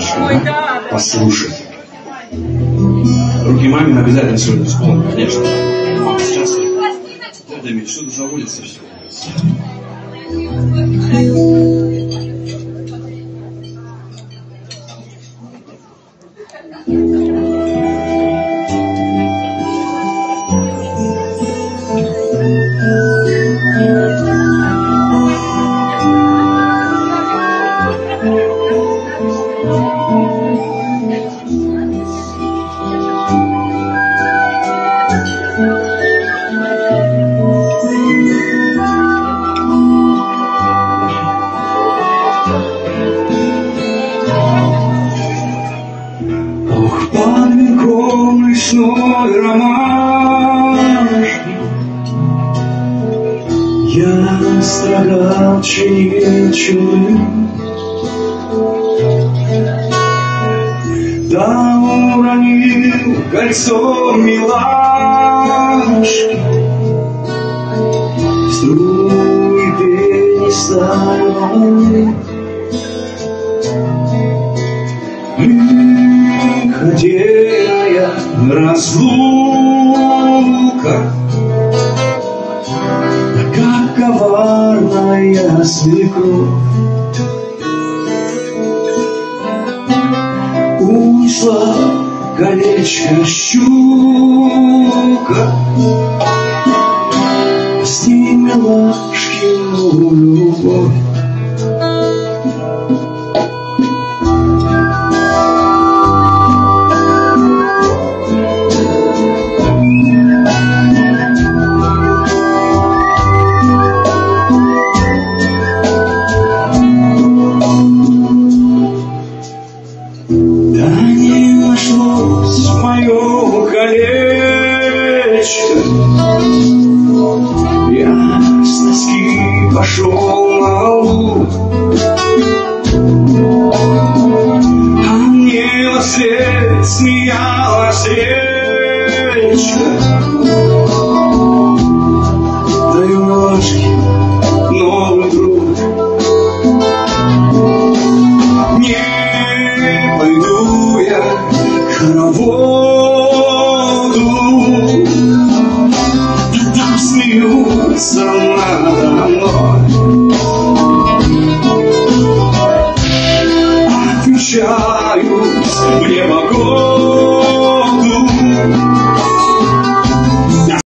хорошо, да? Послушай. Руки мамин обязательно сегодня исполню, конечно. Мама сейчас... Дядя, что-то заводится все. Под венком лесной ромашки я страдал чечуем, да уронил кольцо милашки, струи пенистой волны. Хотельная разлука, как коварная свекровь, унесла колечко щука, с ней милашкину любовь. Да не нашлось мое колечко, я с тоски пошел на луг, а мне во след смеялась речка. Даю милашке новый труд. Пойду я к хороводу, да там смеются надо мной.